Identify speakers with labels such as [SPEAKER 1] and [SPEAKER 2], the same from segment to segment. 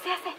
[SPEAKER 1] আছে আছে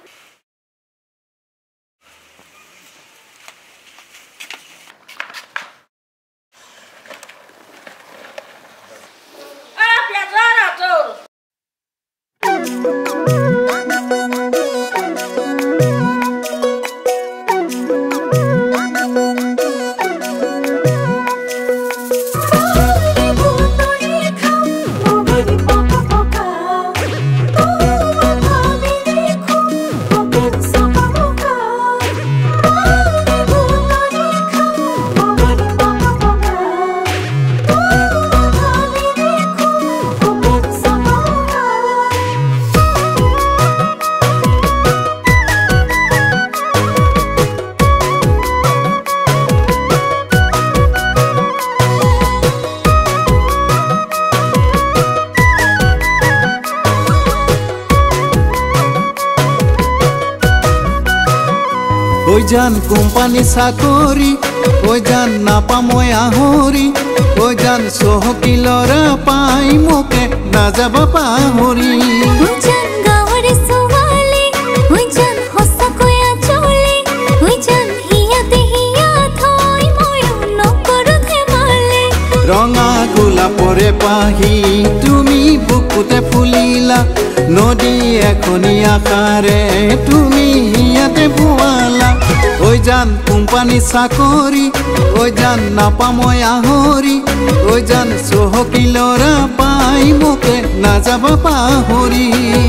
[SPEAKER 2] ওই জান কোম্পানি চাকৰি ওই জান নাপামই আহৰি ওই জান চহকিলৰা পাই মোকে নাযাব পাহৰি
[SPEAKER 3] ওই জান গাঁৱৰে ছোৱালী ওই জান সঁচাকৈ আচলি ওই জান হিয়াতে হিয়া থৈ মই নকৰো ধেমালি
[SPEAKER 2] ৰঙা গোলাপৰে পাহি তুমি বুকুতে ফুলিলা নদী এখনি আকাৰে তুমি হিয়াতে বোৱালা ওই জান কোম্পানি চাকৰি ওই জান নাপামই আহৰি ওই জান চহকিলৰা পাই মোকে নাযাব পাহৰি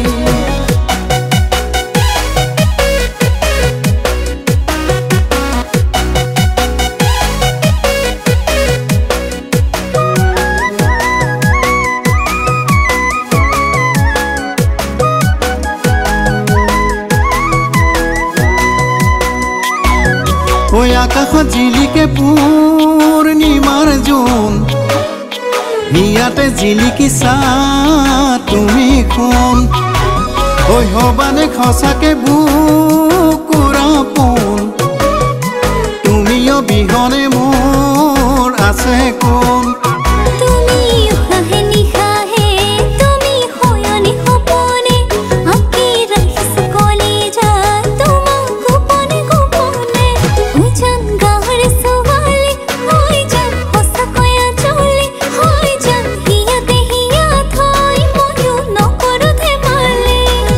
[SPEAKER 2] ওই আকাশত জিলিকে পূৰ্ণিমাৰ জোন হিয়াতে জিলিকিছা তুমি কোন ওই হবানে সঁচাকে বুকুৰ আপোন তুমি অবিহনে মোৰ আছে কোন
[SPEAKER 3] তুমি উশাহে নিশাহে তুমি হয়নি সপনে আঁকি ৰাখিছো কলিজা তোমাক গোপনে গোপনে ওই জান গাঁৱৰে ছোৱালী ওই জান সঁচাকৈ আচলি ওই জান হিয়াতে হিয়া থৈ ময়ো নকৰো ধেমালি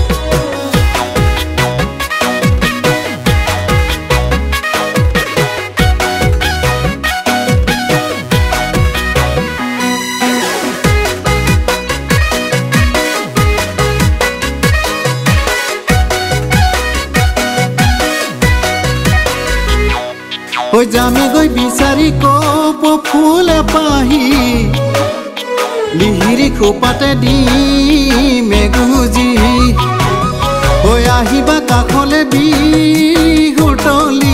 [SPEAKER 2] ওই যামে গৈ বিচাৰি কপ ফুলে পাহি লিহিৰি খোপাতে দি মেগুজি হৈ আহিবা কাষলে বিহুতলি